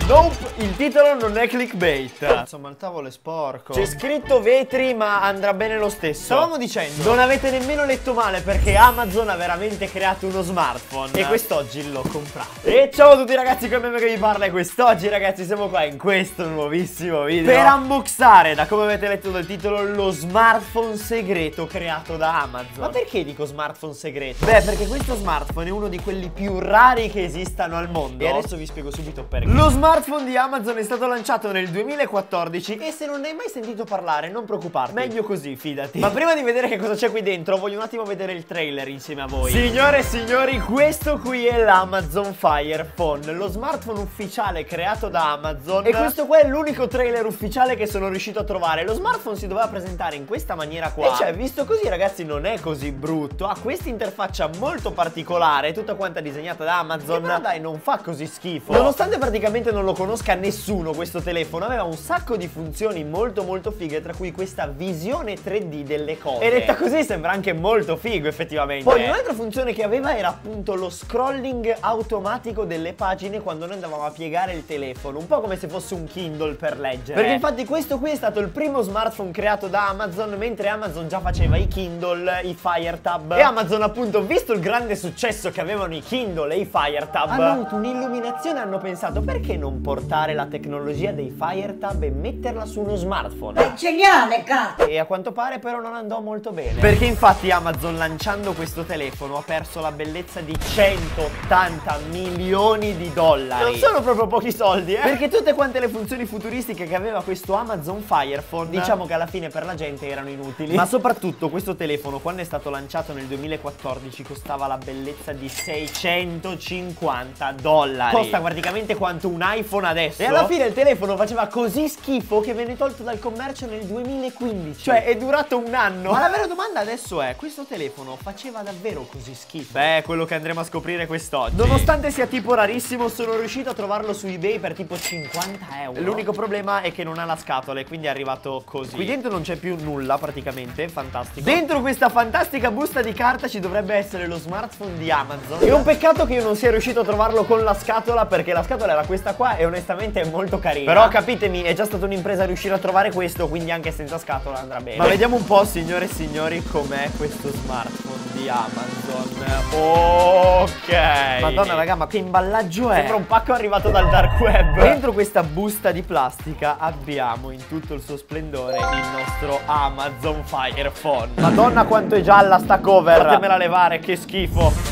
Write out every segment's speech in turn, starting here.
Nope, il titolo non è clickbait. Insomma, il tavolo è sporco. C'è scritto vetri, ma andrà bene lo stesso. Stavamo dicendo, non avete nemmeno letto male, perché Amazon ha veramente creato uno smartphone e quest'oggi l'ho comprato. E ciao a tutti ragazzi, come me che vi parla. E quest'oggi ragazzi siamo qua in questo nuovissimo video per unboxare, da come avete letto dal titolo, lo smartphone segreto creato da Amazon. Ma perché dico smartphone segreto? Beh, perché questo smartphone è uno di quelli più rari che esistano al mondo. E adesso vi spiego subito perché. Lo smartphone di Amazon è stato lanciato nel 2014 e se non ne hai mai sentito parlare non preoccuparti, meglio così, fidati. Ma prima di vedere che cosa c'è qui dentro voglio un attimo vedere il trailer insieme a voi. Signore e signori, questo qui è l'Amazon Fire Phone, lo smartphone ufficiale creato da Amazon. E questo qua è l'unico trailer ufficiale che sono riuscito a trovare. Lo smartphone si doveva presentare in questa maniera qua. E cioè, visto così ragazzi, non è così brutto. Ha questa interfaccia molto particolare, tutta quanta disegnata da Amazon. Ma dai, non fa così schifo. Nonostante praticamente non lo conosca nessuno questo telefono, aveva un sacco di funzioni molto fighe, tra cui questa visione 3D delle cose. E detta così sembra anche molto figo effettivamente. Poi un'altra funzione che aveva era appunto lo scrolling automatico delle pagine quando noi andavamo a piegare il telefono, un po' come se fosse un Kindle per leggere. Perché infatti questo qui è stato il primo smartphone creato da Amazon, mentre Amazon già faceva i Kindle, i Fire Tab. E Amazon appunto, visto il grande successo che avevano i Kindle e i Fire Tab, hanno avuto un'illuminazione e hanno pensato, perché non portare la tecnologia dei Fire Tab e metterla su uno smartphone? È geniale, cazzo! E a quanto pare però non andò molto bene, perché infatti Amazon, lanciando questo telefono, ha perso la bellezza di 180 milioni di dollari. Non sono proprio pochi soldi, perché tutte quante le funzioni futuristiche che aveva questo Amazon Fire Phone, diciamo che alla fine per la gente erano inutili. Ma soprattutto questo telefono, quando è stato lanciato nel 2014, costava la bellezza di 650 dollari. Costa praticamente quanto un iPhone adesso. E alla fine il telefono faceva così schifo che venne tolto dal commercio nel 2015. Cioè è durato un anno. Ma la vera domanda adesso è, questo telefono faceva davvero così schifo? Beh, è quello che andremo a scoprire quest'oggi. Nonostante sia tipo rarissimo, sono riuscito a trovarlo su eBay per tipo 50 euro. L'unico problema è che non ha la scatola e quindi è arrivato così. Qui dentro non c'è più nulla praticamente, fantastico. Dentro questa fantastica busta di carta ci dovrebbe essere lo smartphone di Amazon. È un peccato che io non sia riuscito a trovarlo con la scatola, perché la scatola era questa qua e onestamente è molto carina. Però capitemi, è già stata un'impresa riuscire a trovare questo, quindi anche senza scatola andrà bene. Ma vediamo un po', signore e signori, com'è questo smartphone di Amazon. Ok. Madonna raga, ma che imballaggio è? Sembra un pacco arrivato dal dark web. Dentro questa busta di plastica abbiamo in tutto il suo splendore il nostro Amazon Fire Phone. Madonna quanto è gialla sta cover. Fatemela levare, che schifo.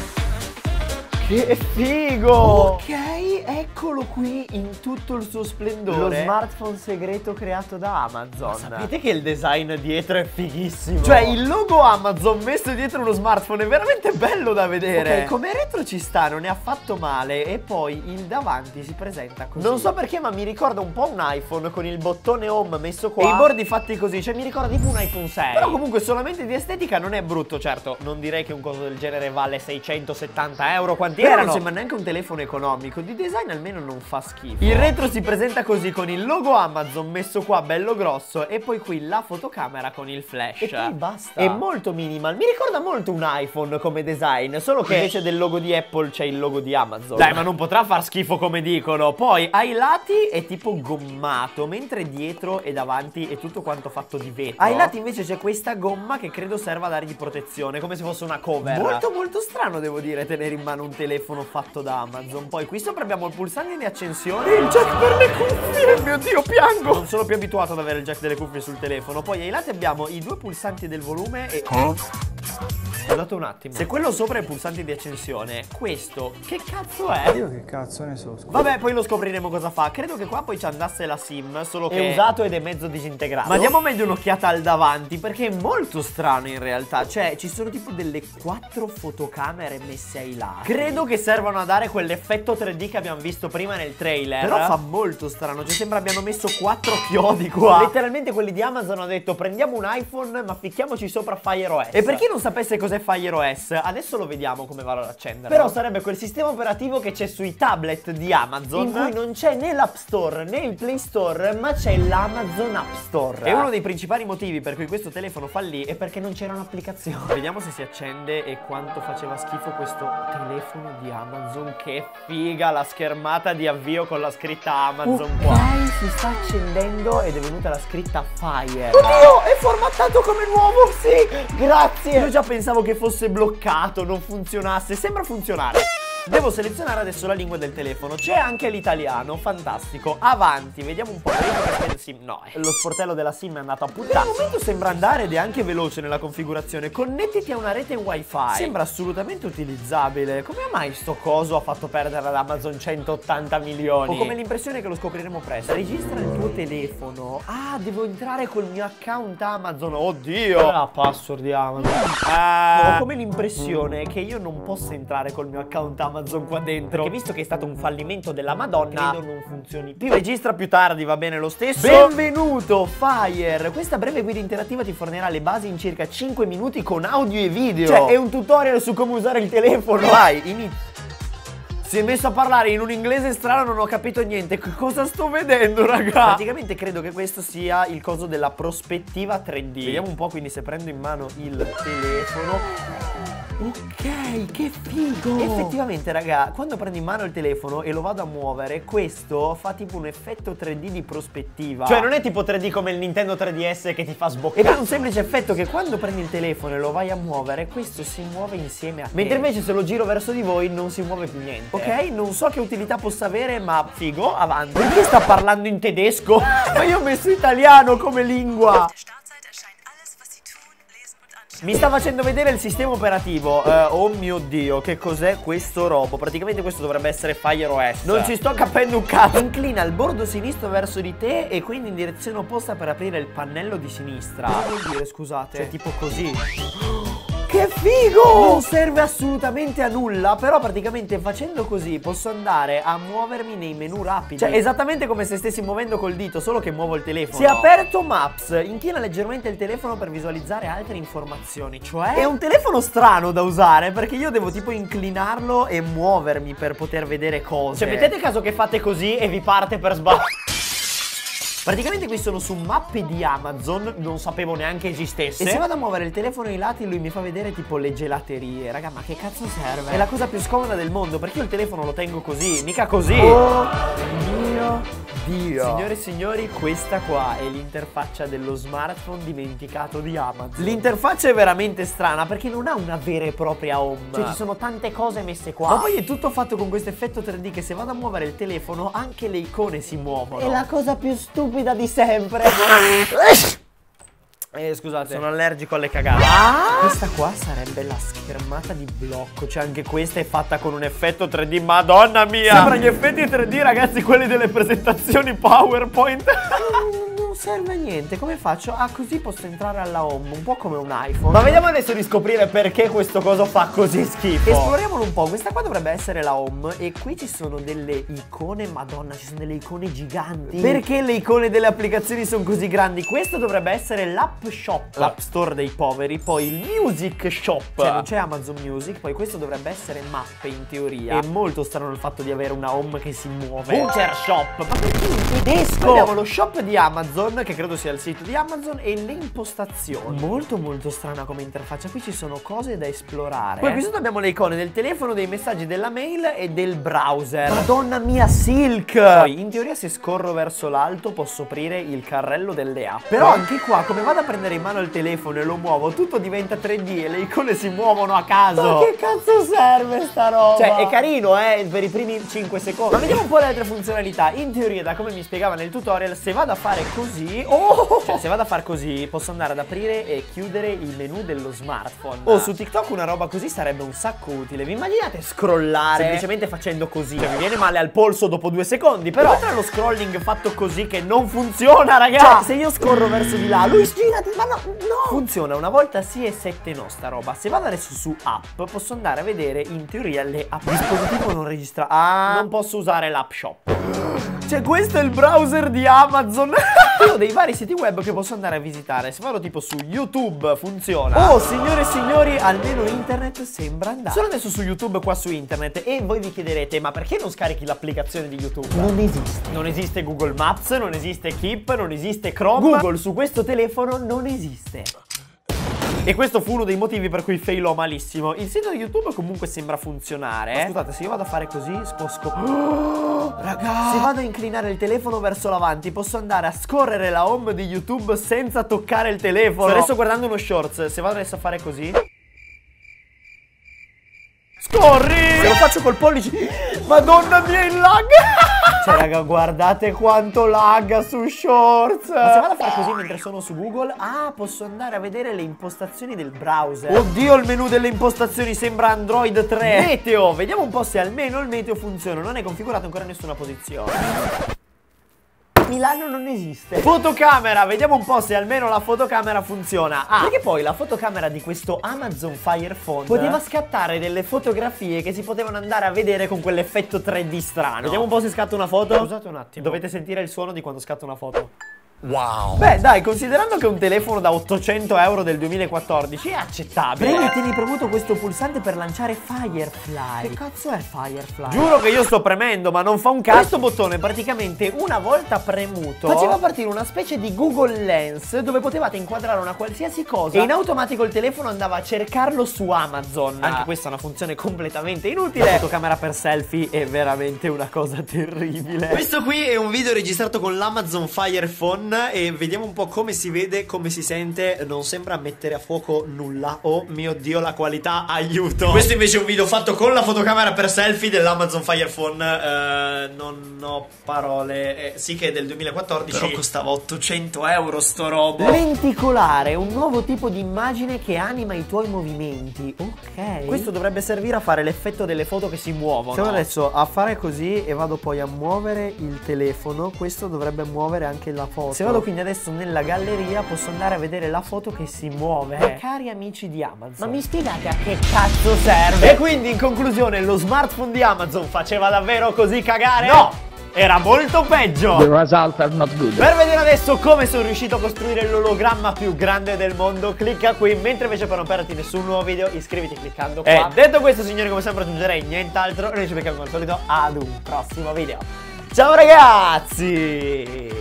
Che figo! Ok, eccolo qui in tutto il suo splendore. Lo smartphone segreto creato da Amazon. Ma sapete che il design dietro è fighissimo? Cioè il logo Amazon messo dietro uno smartphone è veramente bello da vedere. Ok, come retro ci sta, non è affatto male. E poi il davanti si presenta così. Non so perché, ma mi ricorda un po' un iPhone con il bottone home messo qua e i bordi fatti così. Cioè mi ricorda tipo un iPhone 6. Però comunque solamente di estetica non è brutto. Certo, non direi che un coso del genere vale 670 euro. Quanti erano? Non sembra neanche un telefono economico. Di design almeno non fa schifo. Il retro si presenta così, con il logo Amazon messo qua bello grosso e poi qui la fotocamera con il flash. E poi basta. È molto minimal. Mi ricorda molto un iPhone come design, solo che invece del logo di Apple c'è il logo di Amazon. Dai, ma non potrà far schifo come dicono. Poi ai lati è tipo gommato, mentre dietro e davanti è tutto quanto fatto di vetro. Ai lati invece c'è questa gomma che credo serva a dargli protezione, come se fosse una cover. Molto strano, devo dire, tenere in mano un telefono fatto da Amazon. Poi qui sopra abbiamo il pulsante di accensione e il jack per le cuffie. Mio Dio, piango. Non sono più abituato ad avere il jack delle cuffie sul telefono. Poi ai lati abbiamo i due pulsanti del volume e... Guardate un attimo, se quello sopra è il pulsante di accensione, questo che cazzo è? Io che cazzo ne so, scusa. Vabbè, poi lo scopriremo cosa fa. Credo che qua poi ci andasse la SIM, solo che è usato ed è mezzo disintegrato. Ma diamo meglio un'occhiata al davanti, perché è molto strano in realtà. Cioè, ci sono tipo delle 4 fotocamere messe ai lati. Credo che servano a dare quell'effetto 3D che abbiamo visto prima nel trailer. Però fa molto strano, cioè sembra abbiano messo 4 chiodi qua. Letteralmente quelli di Amazon hanno detto: prendiamo un iPhone ma ficchiamoci sopra Fire OS. E per chi non sapesse cosa cos'è Fire OS. Adesso lo vediamo come vado ad accendere. Però sarebbe quel sistema operativo che c'è sui tablet di Amazon, in cui non c'è né l'App Store né il Play Store, ma c'è l'Amazon App Store. E uno dei principali motivi per cui questo telefono fallì è perché non c'era un'applicazione. Vediamo se si accende e quanto faceva schifo questo telefono di Amazon. Che figa la schermata di avvio con la scritta Amazon qua. Ok, si sta accendendo ed è venuta la scritta Fire. Oddio, è formattato come nuovo, sì, grazie. Io già pensavo che fosse bloccato, non funzionasse, sembra funzionare. Devo selezionare adesso la lingua del telefono. C'è anche l'italiano, fantastico. Avanti, vediamo un po'. Il SIM, no, lo sportello della SIM è andato a puttana. Al momento sembra andare ed è anche veloce nella configurazione. Connettiti a una rete wifi. Sembra assolutamente utilizzabile. Come mai sto coso ha fatto perdere ad Amazon 180 milioni? Ho come l'impressione che lo scopriremo presto. Registra il tuo telefono. Ah, devo entrare col mio account Amazon. Oddio, la password di Amazon. Ho come l'impressione che io non possa entrare col mio account Amazon qua dentro, perché visto che è stato un fallimento della Madonna, credo non funzioni più. Registra più tardi, va bene lo stesso. Benvenuto Fire. Questa breve guida interattiva ti fornirà le basi in circa 5 minuti con audio e video. Cioè è un tutorial su come usare il telefono. Vai, inizia. Si è messo a parlare in un inglese strano, non ho capito niente. Cosa sto vedendo, raga? Praticamente credo che questo sia il coso della prospettiva 3D. Vediamo un po', quindi se prendo in mano il telefono. Ok, che figo! Effettivamente, raga, quando prendo in mano il telefono e lo vado a muovere, questo fa tipo un effetto 3D di prospettiva. Cioè non è tipo 3D come il Nintendo 3DS che ti fa sboccare. Ed è un semplice effetto che quando prendi il telefono e lo vai a muovere, questo si muove insieme a te. Mentre invece se lo giro verso di voi non si muove più niente. Ok, non so che utilità possa avere, ma figo, avanti. Perché sta parlando in tedesco? Ma io ho messo italiano come lingua. Mi sta facendo vedere il sistema operativo. Oh mio Dio, che cos'è questo robo? Praticamente questo dovrebbe essere Fire OS. Non ci sto capendo un cazzo. Inclina il bordo sinistro verso di te e quindi in direzione opposta per aprire il pannello di sinistra. Cosa vuol dire, scusate? Cioè tipo così. Che figo! Non serve assolutamente a nulla, però praticamente facendo così posso andare a muovermi nei menu rapidi. Cioè esattamente come se stessi muovendo col dito, solo che muovo il telefono. Si è aperto Maps, inchina leggermente il telefono per visualizzare altre informazioni. Cioè è un telefono strano da usare, perché io devo tipo inclinarlo e muovermi per poter vedere cose. Cioè mettete caso che fate così e vi parte per sbaglio. Praticamente qui sono su mappe di Amazon, non sapevo neanche esistesse. E se vado a muovere il telefono ai lati lui mi fa vedere tipo le gelaterie. Raga, ma che cazzo serve? È la cosa più scomoda del mondo, perché io il telefono lo tengo così, mica così. Oh mio Dio. Signore e signori, questa qua è l'interfaccia dello smartphone dimenticato di Amazon. L'interfaccia è veramente strana perché non ha una vera e propria home. Cioè ci sono tante cose messe qua. Ma poi è tutto fatto con questo effetto 3D che se vado a muovere il telefono anche le icone si muovono. È la cosa più stupida di sempre. Scusate, sono allergico alle cagate. Questa qua sarebbe la schermata di blocco. Cioè anche questa è fatta con un effetto 3D. Madonna mia, sembra gli effetti 3D, ragazzi, quelli delle presentazioni PowerPoint. Non serve a niente. Come faccio? Ah, così posso entrare alla home, un po' come un iPhone. Ma vediamo adesso di scoprire perché questo coso fa così schifo. Esploriamolo un po'. Questa qua dovrebbe essere la home e qui ci sono delle icone. Madonna, ci sono delle icone giganti. Perché le icone delle applicazioni sono così grandi? Questo dovrebbe essere l'App Shop, l'App Store dei poveri. Poi il Music Shop, cioè non c'è Amazon Music. Poi questo dovrebbe essere mappe in teoria. È molto strano il fatto di avere una home che si muove. Butcher Shop. Ma perché in tedesco? Abbiamo lo shop di Amazon, che credo sia il sito di Amazon, e le impostazioni. Molto strana come interfaccia. Qui ci sono cose da esplorare. Poi qui sotto abbiamo le icone del telefono, dei messaggi, della mail e del browser. Madonna mia, Silk. Poi in teoria se scorro verso l'alto posso aprire il carrello delle app. Però anche qua, come vado a prendere in mano il telefono e lo muovo, tutto diventa 3D e le icone si muovono a caso. Ma che cazzo serve sta roba? Cioè è carino per i primi 5 secondi. Ma vediamo un po' le altre funzionalità. In teoria, da come mi spiegava nel tutorial, se vado a fare così, cioè se vado a far così posso andare ad aprire e chiudere il menu dello smartphone. Su TikTok una roba così sarebbe un sacco utile. Vi immaginate scrollare semplicemente facendo così? Cioè mi viene male al polso dopo 2 secondi. Però tra lo scrolling fatto così che non funziona, ragazzi. Cioè se io scorro verso di là, lui girati, ma no. Funziona una volta sì e 7 no sta roba. Se vado adesso su app posso andare a vedere in teoria le app. Il dispositivo non registra. Non posso usare l'app shop. Cioè, questo è il browser di Amazon. Io ho dei vari siti web che posso andare a visitare. Se vado tipo su YouTube funziona. Oh, signore e signori, almeno internet sembra andare. Sono adesso su YouTube, qua su internet, e voi vi chiederete: ma perché non scarichi l'applicazione di YouTube? Non esiste. Non esiste Google Maps, non esiste Keep, non esiste Chrome. Google su questo telefono non esiste. E questo fu uno dei motivi per cui failò malissimo. Il sito di YouTube comunque sembra funzionare. Ma scusate, se io vado a fare così, raga, se vado a inclinare il telefono verso l'avanti, posso andare a scorrere la home di YouTube senza toccare il telefono. Sto adesso guardando uno shorts. Se vado adesso a fare così, scorri! Se lo faccio col pollice, madonna mia, il lag! Cioè, raga, guardate quanto lagga su Shorts. Ma se vado a fare così mentre sono su Google, posso andare a vedere le impostazioni del browser. Oddio, il menu delle impostazioni sembra Android 3. Meteo, vediamo un po' se almeno il meteo funziona. Non è configurato ancora nessuna posizione. Milano non esiste. Fotocamera, vediamo un po' se almeno la fotocamera funziona. Perché poi la fotocamera di questo Amazon Fire Phone poteva scattare delle fotografie che si potevano andare a vedere con quell'effetto 3D strano. Vediamo un po' se scatta una foto. Scusate un attimo, dovete sentire il suono di quando scatta una foto. Wow. Beh, dai, considerando che un telefono da 800 euro del 2014 è accettabile. Premi, tieni premuto questo pulsante per lanciare Firefly. Che cazzo è Firefly? Giuro che io sto premendo, ma non fa un cazzo. Questo bottone praticamente, una volta premuto, faceva partire una specie di Google Lens dove potevate inquadrare una qualsiasi cosa e in automatico il telefono andava a cercarlo su Amazon. Anche questa è una funzione completamente inutile. La fotocamera per selfie è veramente una cosa terribile. Questo qui è un video registrato con l'Amazon Fire Phone e vediamo un po' come si vede, come si sente. Non sembra mettere a fuoco nulla. Oh mio Dio, la qualità, aiuto. Questo invece è un video fatto con la fotocamera per selfie dell'Amazon Fire Phone. Non ho parole. Sì che è del 2014, però costava 800 euro sto robo. Lenticolare, un nuovo tipo di immagine che anima i tuoi movimenti. Ok. Questo dovrebbe servire a fare l'effetto delle foto che si muovono. Se vado adesso a fare così e vado poi a muovere il telefono, questo dovrebbe muovere anche la foto. Se vado quindi adesso nella galleria, posso andare a vedere la foto che si muove. Cari amici di Amazon, ma mi spiegate a che cazzo serve? E quindi in conclusione, lo smartphone di Amazon faceva davvero così cagare? No! Era molto peggio. The results are not good. Per vedere adesso come sono riuscito a costruire l'ologramma più grande del mondo, clicca qui. Mentre invece per non perderti nessun nuovo video, iscriviti cliccando qua. E detto questo, signori, come sempre aggiungerei nient'altro. Noi ci becchiamo come al solito ad un prossimo video. Ciao ragazzi!